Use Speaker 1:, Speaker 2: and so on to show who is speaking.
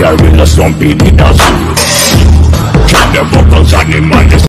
Speaker 1: gorillas, don't be the dust. Check the vocals, animal.